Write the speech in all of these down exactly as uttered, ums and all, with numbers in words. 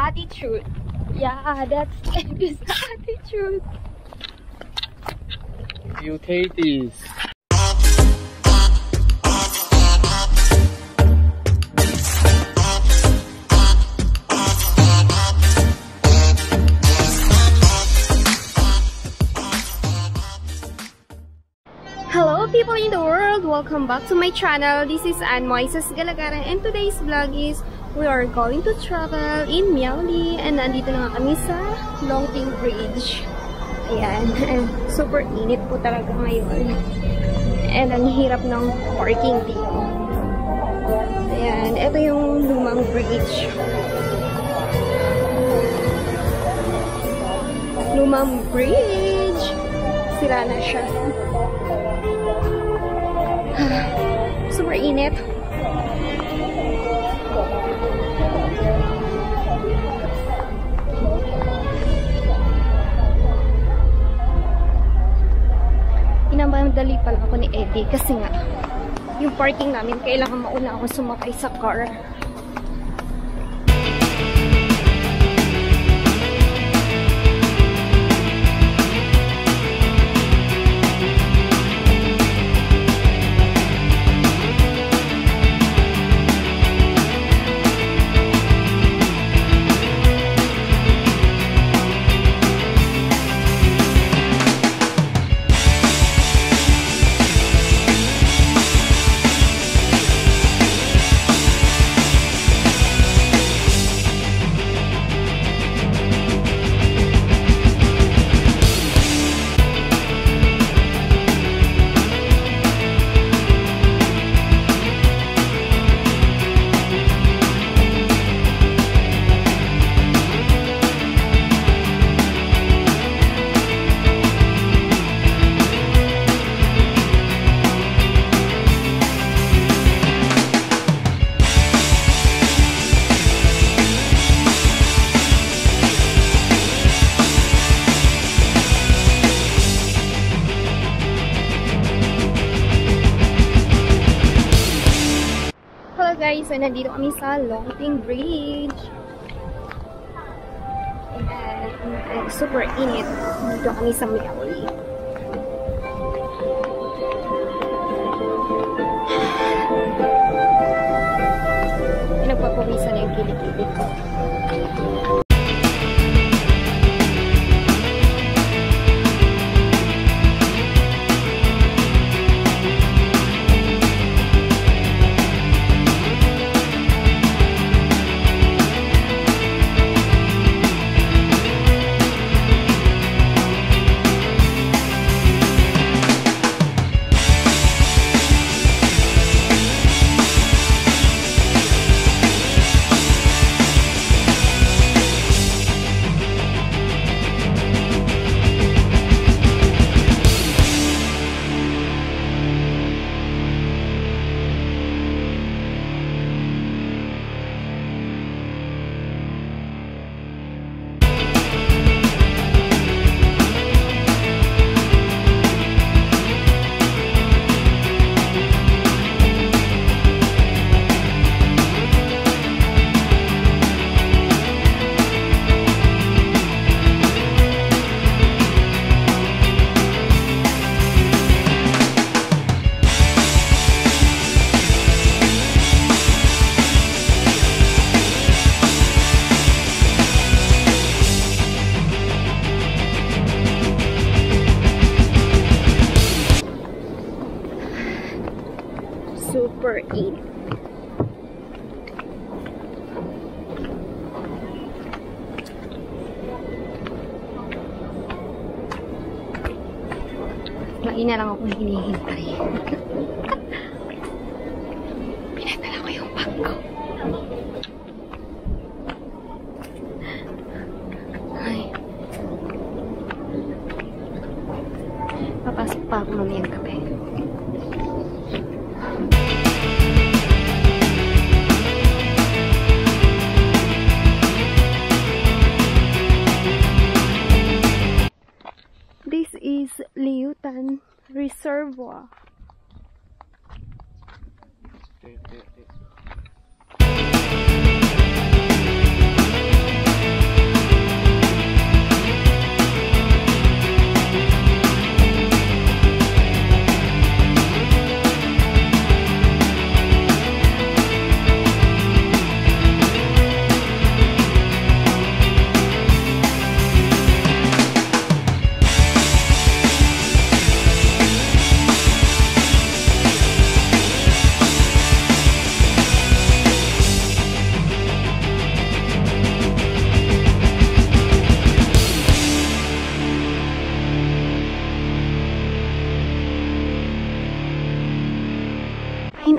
attitude. Yeah, that's Edgar's attitude. You take this. Hello people in the world! Welcome back to my channel. This is Ann Moises Galagate and today's vlog is we are going to travel in Miaoli and nandito na nga kami sa Longteng Bridge. Ayan. Super init po talaga ngayon. And ang hirap ng parking dito. Ayan. Ito yung lumang bridge. Lumang bridge! Sira na siya. Super init. Inamadali pala ako ni Eddie kasi nga yung parking namin kailangan mauna ako sumakay sa car. Guys, so nandito kami sa Longteng Bridge. And, and super init. Nandito kami sa Miaoli. Nagpapawisan na yung kilikili ko. Super init. Maina lang akong hinihintay. Pinadala ko yung bag ko. Ay. Papasok pa ako mamayang gabi. This is Liyutan Reservoir.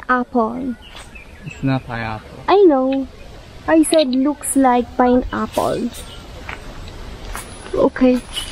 pineapple. It's not pineapple. I know. I said looks like pineapple. Okay.